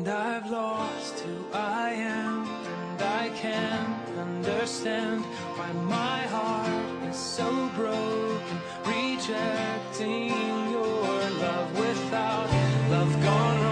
And I've lost who I am, and I can't understand why my heart is so broken, rejecting your love without love gone